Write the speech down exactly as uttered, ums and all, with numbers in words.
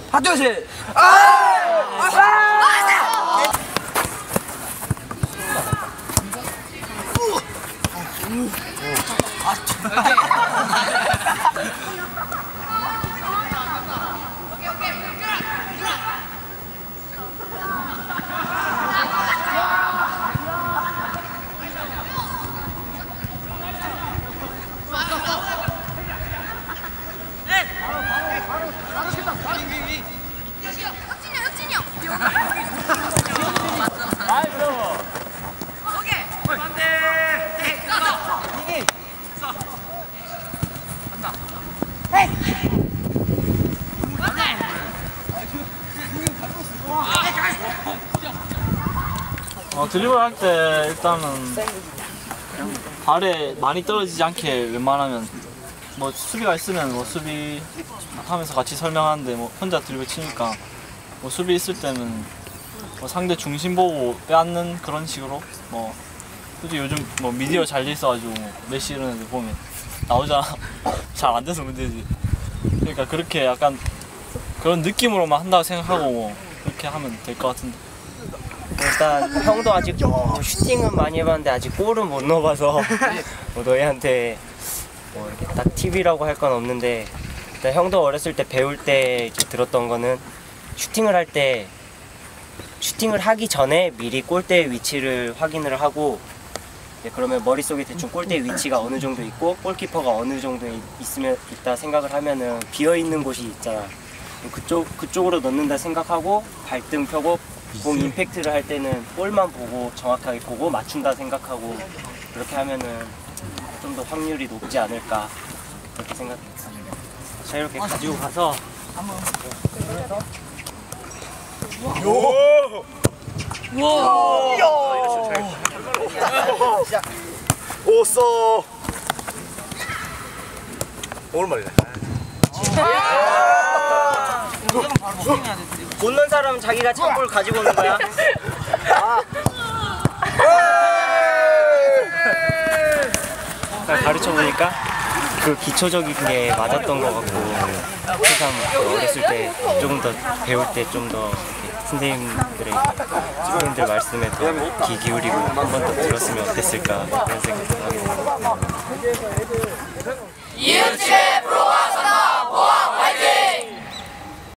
하나 둘 셋. 아! 아! 어, 드리블 할 때 일단은 발에 많이 떨어지지 않게 웬만하면 뭐 수비가 있으면 뭐 수비 하면서 같이 설명하는데 뭐 혼자 드리블 치니까 뭐 수비 있을 때는 뭐 상대 중심 보고 빼앗는 그런 식으로 뭐 솔직히 요즘 뭐 미디어 잘 돼 있어가지고 뭐 메시 이런 애들 보면 나오잖아. 잘 안 돼서 문제지. 그러니까 그렇게 약간 그런 느낌으로만 한다고 생각하고 뭐 그렇게 하면 될 것 같은데. 일단 형도 아직 뭐 슈팅은 많이 해봤는데 아직 골은 못 넣어봐서 뭐 너희한테 뭐 이렇게 딱 팁이라고 할 건 없는데, 일단 형도 어렸을 때 배울 때 이제 들었던 거는 슈팅을 할 때 슈팅을 하기 전에 미리 골대의 위치를 확인을 하고, 네, 그러면 머릿속에 대충 골대의 위치가 어느 정도 있고 골키퍼가 어느 정도 있으면 있다 생각을 하면은 비어 있는 곳이 있잖아. 그쪽 그쪽으로 넣는다 생각하고 발등 펴고 공 임팩트를 할 때는 볼만 보고 정확하게 보고 맞춘다 생각하고 그렇게 하면은 좀 더 확률이 높지 않을까 그렇게 생각했어요. 자, 이렇게 가지고 가서 한번 요! 와! 오쏘! 오랜만이네. 못 넣은 사람은 자기가 참골 가지고 오는 거야. 가르쳐 보니까 그 기초적인 게 맞았던 것 같고, 새삼 어렸을 때 조금 더 배울 때 좀 더 선생님들의 선생님들 말씀에 더 귀 기울이고 한 번 더 들었으면 어땠을까 그런 생각도 하고. 이웃집의 프로와